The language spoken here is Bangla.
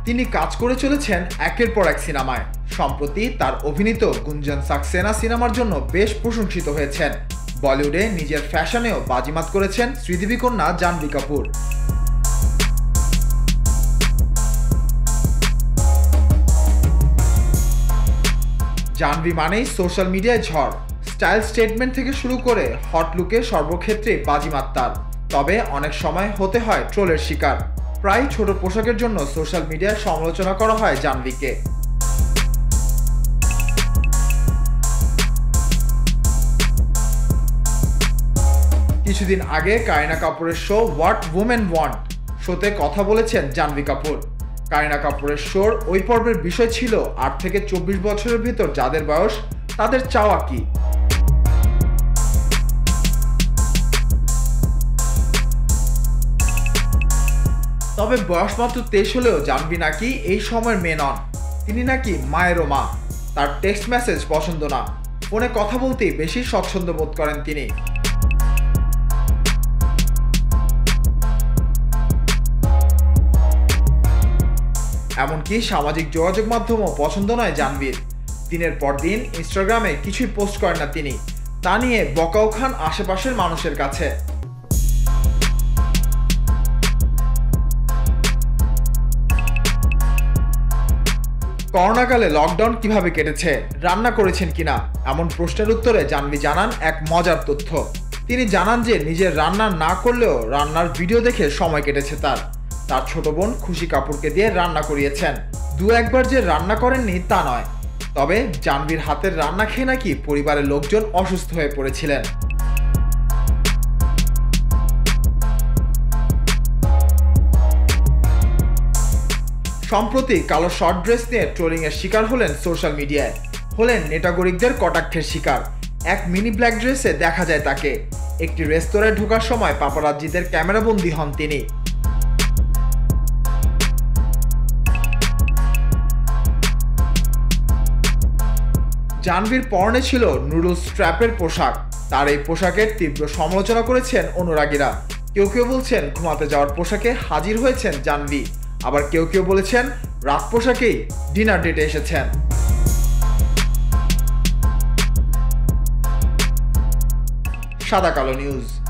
তিনি কাজ করে চলেছেন একের পর এক সিনেমায়। সম্প্রতি তার অভিনীত গুঞ্জন সাক্সেনা সিনেমার জন্য বেশ প্রশংসিত হয়েছেন। বলিউডে নিজের ফ্যাশনেও বাজিমাত করেছেন শ্রীদেবী কন্যা জাহ্নবী কাপুর। জাহ্নবী মানেই সোশ্যাল মিডিয়ায় ঝড়। স্টাইল স্টেটমেন্ট থেকে শুরু করে হট লুকে সর্বক্ষেত্রে বাজিমাত তার। তবে অনেক সময় হতে হয় ট্রোলের শিকার। প্রায় ছোট পোশাকের জন্য সোশ্যাল মিডিয়ায় সমালোচনা করা হয় জাহ্নবীকে। কিছুদিন আগে কারিনা কাপুরের শো হোয়াট উমেন ওয়ান্ট শোতে কথা বলেছেন জাহ্নবী কাপুর। কারিনা কাপুরের শোর ওই পর্বের বিষয় ছিল ৮ থেকে ২৪ বছরের ভিতর যাদের বয়স তাদের চাওয়া কি। তবে বয়স মাত্র ২৩ হলেও জাহ্নবী নাকি এই সময়ের মেয়ে নন। তিনি নাকি মায়েরও মা। তার টেক্সট মেসেজ পছন্দ না, ফোনে কথা বলতেই বেশি স্বচ্ছন্দ বোধ করেন তিনি। এমনকি সামাজিক যোগাযোগ মাধ্যমও পছন্দ নয় জাহ্নবীর। দিনের পর দিন ইনস্টাগ্রামে কিছুই পোস্ট করেন না তিনি। তা নিয়ে বকাও খান আশেপাশের মানুষের কাছে। করোনাকালে লকডাউন কিভাবে কেটেছে, রান্না করেছেন কিনা এমন প্রশ্নের উত্তরে জাহ্নবী জানান এক মজার তথ্য। তিনি জানান যে নিজের রান্না না করলেও রান্নার ভিডিও দেখে সময় কেটেছে তার ছোট বোন খুশি কাপুরকে দিয়ে রান্না করিয়েছেন। দু একবার যে রান্না করেননি তা নয়, তবে জাহ্নবীর হাতের রান্না খেয়ে নাকি পরিবারের লোকজন অসুস্থ হয়ে পড়েছিলেন। সম্প্রতি কালো শর্ট ড্রেস নিয়ে ট্রোলিংয়ের শিকার হলেন সোশ্যাল মিডিয়ায়। হলেন নেটাগরিকদের কটাক্ষের শিকার। এক মিনি ব্ল্যাক ড্রেসে দেখা যায় তাকে। একটি রেস্তোরাঁয় ঢোকার সময় পাপারাজ্জিদের ক্যামেরাবন্দী হন তিনি। জাহ্নবীর পরনে ছিল নুডলস স্ট্র্যাপের পোশাক। তার এই পোশাকের তীব্র সমালোচনা করেছেন অনুরাগীরা। কেউ কেউ বলছেন ঘুমাতে যাওয়ার পোশাকে হাজির হয়েছেন জাহ্নবী, আবার কেউ কেউ বলেছেন রাত পোশাকেই ডিনার ডেটে এসেছেন। সাদাকালো নিউজ।